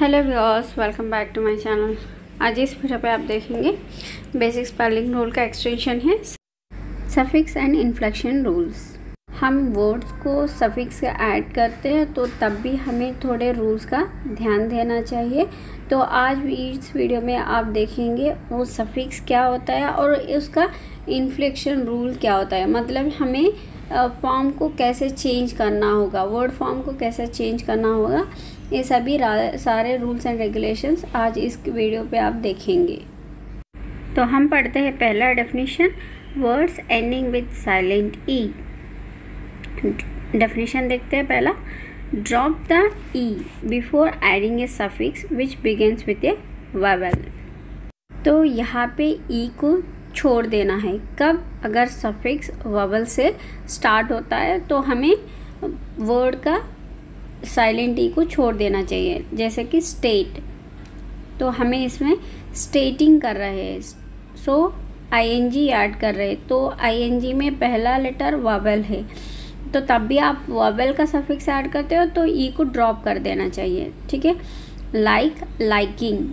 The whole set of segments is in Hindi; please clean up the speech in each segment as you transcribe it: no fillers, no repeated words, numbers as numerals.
Hello viewers, welcome back to my channel. आज इस वीडियो पे आप देखेंगे बेसिक स्पेलिंग रूल का एक्सटेंशन है सफिक्स एंड इन्फ्लेक्शन रूल्स। हम वर्ड्स को सफिक्स से ऐड करते हैं तो तब भी हमें थोड़े रूल्स का ध्यान देना चाहिए। तो आज भी इस वीडियो में आप देखेंगे वो सफिक्स क्या होता है और उसका इन्फ्लेक्शन रूल क्या होता है, मतलब हमें फॉर्म को कैसे चेंज करना होगा, वर्ड फॉर्म को कैसे चेंज करना होगा। ये सभी सारे रूल्स एंड रेगुलेशंस आज इस वीडियो पे आप देखेंगे। तो हम पढ़ते हैं पहला definition, words ending with silent E. Definition देखते हैं पहला, drop the E before adding a suffix which begins with a vowel. तो यहाँ पे ई को छोड़ देना है कब, अगर सफिक्स वावेल से स्टार्ट होता है तो हमें वर्ड का साइलेंट ई को छोड़ देना चाहिए। जैसे कि स्टेट, तो हमें इसमें स्टेटिंग कर रहे हैं, सो आईएनजी ऐड कर रहे हैं, तो आईएनजी में पहला लेटर वावेल है, तो तब भी आप वावेल का सफिक्स ऐड करते हो तो ई को ड्रॉप कर देना चाहिए। ठीक है, लाइक, लाइकिंग,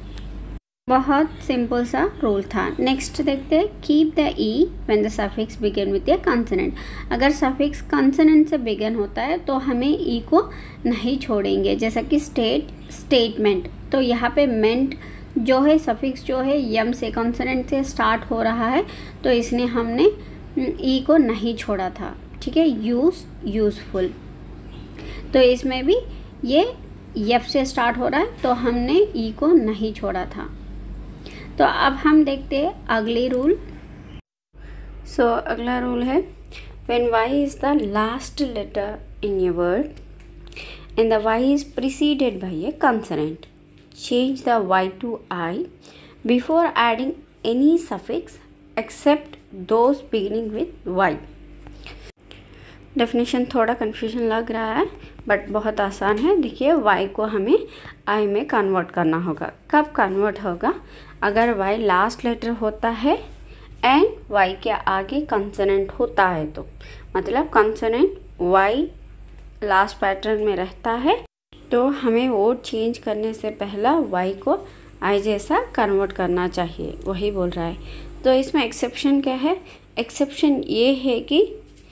बहुत सिंपल सा रूल था। नेक्स्ट देखते हैं, keep the E when the suffix begin with a consonant. अगर सफिक्स कंसोनेंट से बिगिन होता है तो हमें ई को नहीं छोड़ेंगे। जैसा कि स्टेट, स्टेटमेंट, तो यहाँ पे मेंट जो है सफिक्स जो है यम से कंसोनेंट से स्टार्ट हो रहा है तो इसने हमने ई को नहीं छोड़ा था। ठीक है, यूज, यूजफुल, तो इसमें भी ये यफ से स्टार्ट हो रहा है तो हमने ई को नहीं छोड़ा था। तो अब हम देखते हैं अगली रूल। सो अगला रूल है, when Y is the last letter in a word and the Y is preceded by a consonant, change the Y to I before adding any suffix except those beginning with Y. Definition थोड़ा कन्फ्यूजन लग रहा है बट बहुत आसान है। देखिए, y को हमें i में कन्वर्ट करना होगा। कब कन्वर्ट होगा, अगर y लास्ट लेटर होता है एंड y के आगे कंसोनेंट होता है, तो मतलब कंसोनेंट y लास्ट पैटर्न में रहता है तो हमें वर्ड चेंज करने से पहला y को i जैसा कन्वर्ट करना चाहिए, वही बोल रहा है। तो इसमें एक्सेप्शन क्या है, एक्सेप्शन ये है कि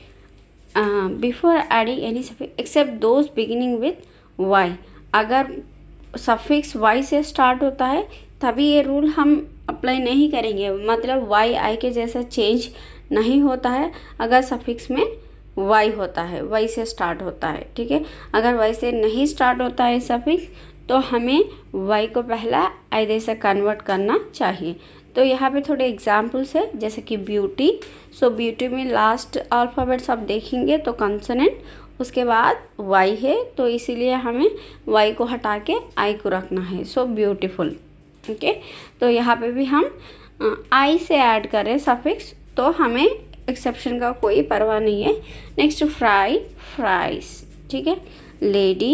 before adding any suffix except those beginning with Y. अगर सफिक्स वाई से स्टार्ट होता है तभी ये रूल हम अप्लाई नहीं करेंगे, मतलब वाई आई के जैसा चेंज नहीं होता है अगर सफिक्स में वाई होता है, वाई से स्टार्ट होता है। ठीक है, अगर वाई से नहीं स्टार्ट होता है सफिक्स तो हमें वाई को पहला आई जैसा कन्वर्ट करना चाहिए। तो यहाँ पे थोड़े एग्जाम्पल्स है, जैसे कि ब्यूटी। सो ब्यूटी में लास्ट अल्फ़ाबेट्स आप देखेंगे तो कंसोनेंट, उसके बाद वाई है, तो इसीलिए हमें वाई को हटा के आई को रखना है। So beautiful. ओके, तो यहाँ पे भी हम आई से ऐड करें सफिक्स तो हमें एक्सेप्शन का कोई परवाह नहीं है। Next, fry, fries. ठीक है, लेडी,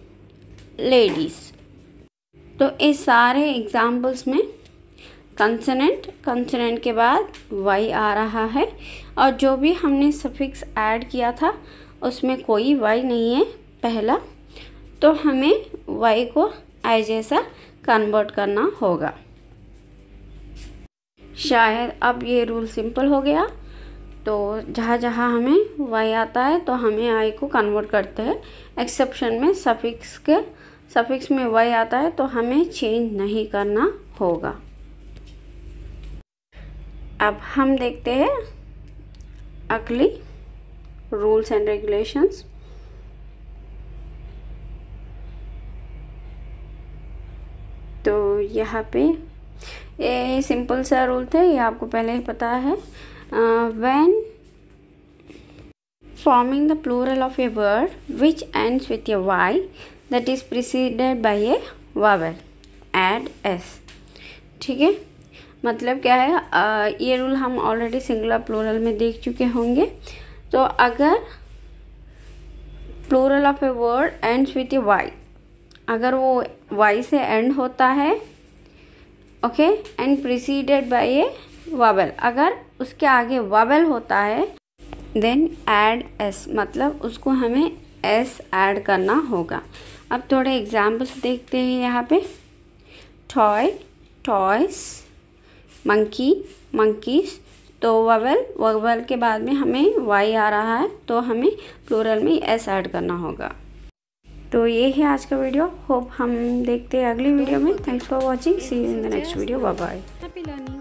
लेडीज। तो इस सारे एग्जाम्पल्स में कंसोनेंट, कंसोनेंट के बाद वाई आ रहा है और जो भी हमने सफिक्स ऐड किया था उसमें कोई वाई नहीं है पहला, तो हमें वाई को आई जैसा कन्वर्ट करना होगा। शायद अब ये रूल सिंपल हो गया। तो जहाँ जहाँ हमें वाई आता है तो हमें आई को कन्वर्ट करते हैं। एक्सेप्शन में सफिक्स में वाई आता है तो हमें चेंज नहीं करना होगा। अब हम देखते हैं अगली रूल्स एंड रेगुलेशंस। तो यहाँ पे ये सिंपल सा रूल थे, ये आपको पहले ही पता है। When forming the plural of a word which ends with a Y that is preceded by a vowel, add S. ठीक है, मतलब क्या है, ये रूल हम ऑलरेडी सिंगुलर प्लूरल में देख चुके होंगे। तो अगर plural of a word ends with a Y, अगर वो वाई से एंड होता है, okay, and preceded by a vowel, अगर उसके आगे वावेल होता है देन ऐड एस, मतलब उसको हमें एस ऐड करना होगा। अब थोड़े एग्जाम्पल्स देखते हैं यहाँ पे। Toy, toys, monkey, monkeys. तो ववेल के बाद में हमें वाई आ रहा है, तो हमें प्लूरल में एस ऐड करना होगा। तो ये है आज का वीडियो। होप हम देखते हैं अगली वीडियो में। Thanks for watching. See you in the next video. Bye bye.